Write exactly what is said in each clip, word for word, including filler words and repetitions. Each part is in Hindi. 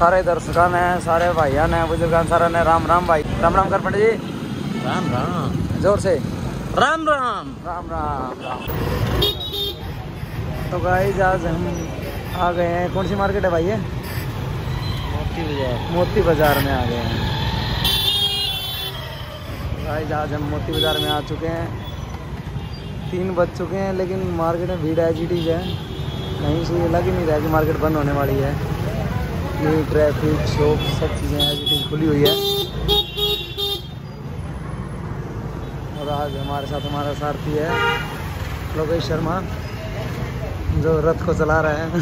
सारे दर्शकान हैं, सारे भाईयान हैं, बुजुर्गान, सारा ने राम राम भाई। राम राम कर पंडित जी। राम राम जोर से राम राम राम राम राम। तो गाइस आज हम आ गए हैं, कौन सी मार्केट है भाई ये? मोती बाजार। मोती बाजार में आ गए हैं गाइस। आज हम मोती बाजार में आ चुके हैं, तीन बज चुके हैं, लेकिन मार्केट में भीड़ एजिटिव है, कहीं से लग ही नहीं रहा है कि मार्केट बंद होने वाली है। ये ट्रैफिक शॉप सब चीज़ें एजिटिव खुली हुई है। और आज हमारे साथ हमारा सारथी है लोकेश शर्मा, जो रथ को चला रहा है।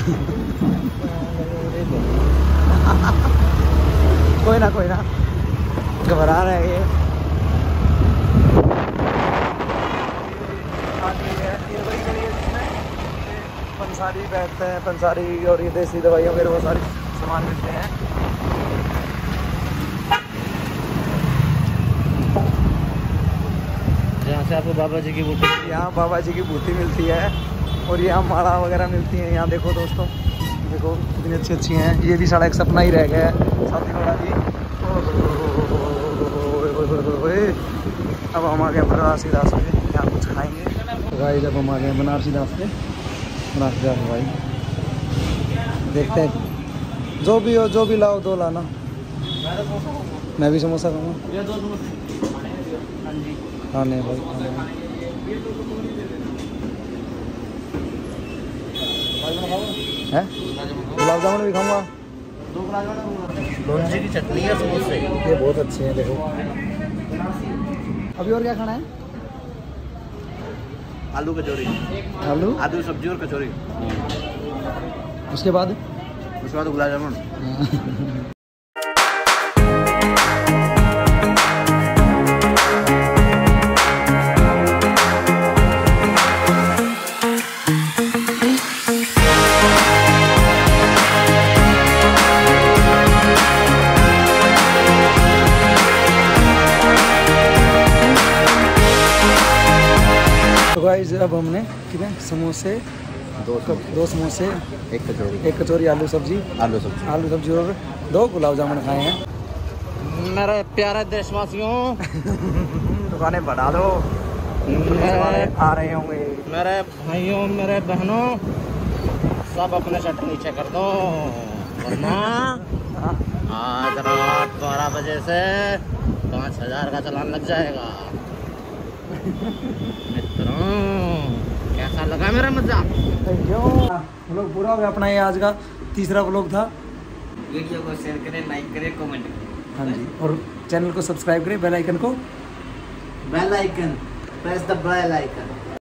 कोई ना कोई ना, घबरा रहा है ये। पंसारी बैठते हैं, पंसारी और ये देसी दवाई वगैरह वो सारी सामान मिलते हैं। यहाँ से आपको बाबा जी की बूटी, यहाँ बाबा जी की बूटी मिलती है और यहाँ माला वगैरह मिलती है। यहाँ देखो दोस्तों, देखो कितनी अच्छी अच्छी हैं। ये भी सारा एक सपना ही रह गया है साथी घोड़ा जी। अब हम आ गए बनारसी दास पे, यहाँ कुछ खाएंगे। भाई जब हम आ गए बनारसी दास पे, बनारसी दास भाई देखते हैं, जो भी हो जो भी लाओ दो लाना। मैं भी समोसा खाऊंगा। हाँ नहीं भाई है, गुलाब जामुन भी खाऊंगा। लोंजी की चटनी है समोसे, ये बहुत अच्छे हैं। देखो अभी और क्या खाना है? आलू कचौरी, आलू आलू सब्जी और कचौरी। उसके बाद उसके बाद गुलाब जामुन। तो गाइस अब हमने कितने समोसे, दो दो समोसे, एक कचौरी, एक कचौरी आलू सब्जी, आलू सब्जी आलू सब्जी और दो गुलाब जामुन खाए हैं। मेरे प्यारे देशवासियों, दुकानें बढ़ा दो, मेरे आ रहे होंगे। मेरे भाइयों, मेरे बहनों, सब अपने शटर नीचे कर दो, वरना आज रात बारह बजे से पाँच हजार का चालान लग जाएगा। मित्रों, कैसा लगा मेरा मजाक? व्लॉग पूरा हो गया अपना, ये आज का तीसरा व्लॉग था। वीडियो को शेयर करें, लाइक करें, कमेंट करें। हाँ जी, और चैनल को सब्सक्राइब करें, बेल आइकन को bell icon, press the bell icon.